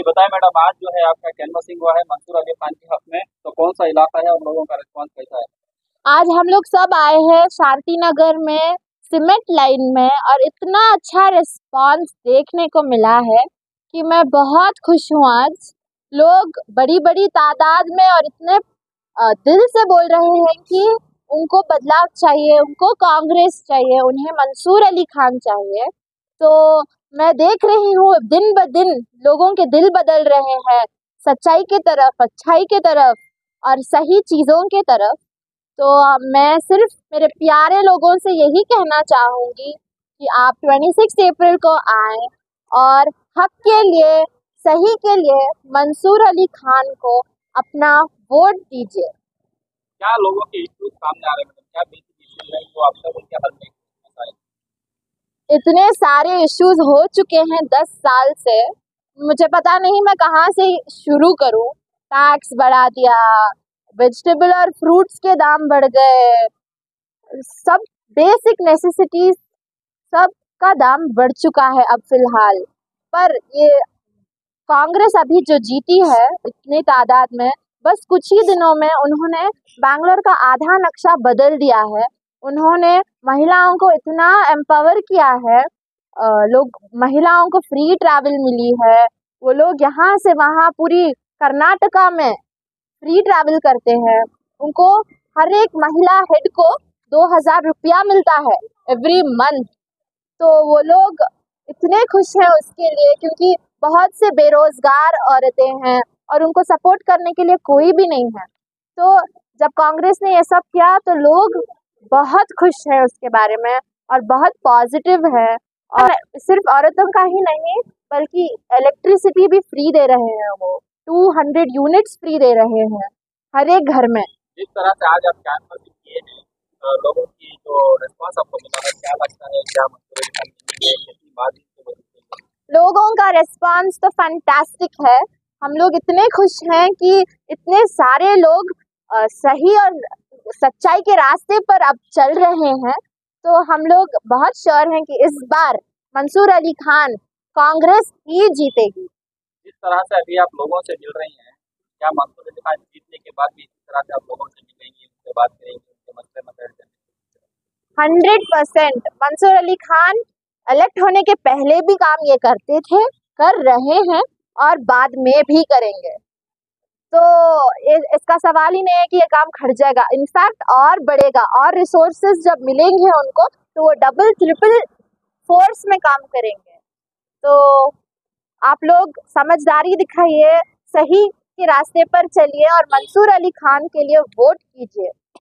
बताएं मैडम, आज जो है आपका कैनवसिंग हुआ है मंसूर अली खान के हक में, तो कौन सा इलाका है और लोगों का रिस्पांस कैसा है? आज हम लोग सब आए हैं शांति नगर में सीमेंट लाइन में, और इतना अच्छा रिस्पांस देखने को मिला है कि मैं बहुत खुश हूँ। आज लोग बड़ी बड़ी तादाद में और इतने दिल से बोल रहे हैं कि उनको बदलाव चाहिए, उनको कांग्रेस चाहिए, उन्हें मंसूर अली खान चाहिए। तो मैं देख रही हूँ दिन ब दिन लोगों के दिल बदल रहे हैं सच्चाई की तरफ, अच्छाई की तरफ और सही चीज़ों की तरफ। तो मैं सिर्फ मेरे प्यारे लोगों से यही कहना चाहूँगी कि आप 26 अप्रैल को आएँ और हक के लिए, सही के लिए मंसूर अली खान को अपना वोट दीजिए। क्या लोगों के इश्यूज सामने आ रहे हैं मैडम? क्या बेसिक इश्यूज है जो आप तक उनके हल में आए? इतने सारे इश्यूज हो चुके हैं 10 साल से, मुझे पता नहीं मैं कहाँ से शुरू करूँ। टैक्स बढ़ा दिया, वेजिटेबल और फ्रूट्स के दाम बढ़ गए, सब बेसिक नेसेसिटीज सब का दाम बढ़ चुका है अब फिलहाल। पर ये कांग्रेस अभी जो जीती है इतनी तादाद में, बस कुछ ही दिनों में उन्होंने बैंगलोर का आधा नक्शा बदल दिया है। उन्होंने महिलाओं को इतना एम्पावर किया है, लोग महिलाओं को फ्री ट्रैवल मिली है। वो लोग यहाँ से वहाँ पूरी कर्नाटका में फ्री ट्रैवल करते हैं। उनको हर एक महिला हेड को 2,000 रुपया मिलता है एवरी मंथ। तो वो लोग इतने खुश हैं उसके लिए, क्योंकि बहुत से बेरोजगार औरतें हैं और उनको सपोर्ट करने के लिए कोई भी नहीं है। तो जब कांग्रेस ने ये सब किया तो लोग बहुत खुश हैं उसके बारे में और बहुत पॉजिटिव है। और सिर्फ औरतों का ही नहीं, बल्कि इलेक्ट्रिसिटी भी फ्री दे रहे हैं। वो 200 यूनिट्स फ्री दे रहे हैं हर एक घर में। जिस तरह से आज आप कैनवसिंग किए हैं, लोगों की जो रिस्पांस आपको मिला है, क्या लगता है क्या मंसूर अली खान जीतेंगे? कितनी बात इसको बदलेगी? लोगों का रिस्पांस तो फैंटास्टिक है। हम लोग इतने खुश हैं कि इतने सारे लोग सही और सच्चाई के रास्ते पर अब चल रहे हैं। तो हम लोग बहुत श्योर हैं कि इस बार मंसूर अली खान कांग्रेस ही जीतेगी। जिस तरह से अभी आप लोगों से मिल रही हैं, क्या मंसूर अली खान जीतने के बाद भी इसी तरह से आप लोगों से मिलेंगी, उनसे बात करेंगी, उनके मसले मसाइल जानेंगी? 100% मंसूर अली खान इलेक्ट होने के पहले भी काम ये करते थे, कर रहे हैं और बाद में भी करेंगे। तो इसका सवाल ही नहीं है कि ये काम खड़ जाएगा, इनफैक्ट और बढ़ेगा। और रिसोर्सेज जब मिलेंगे उनको तो वो डबल ट्रिपल फोर्स में काम करेंगे। तो आप लोग समझदारी दिखाइए, सही के रास्ते पर चलिए और मंसूर अली खान के लिए वोट कीजिए।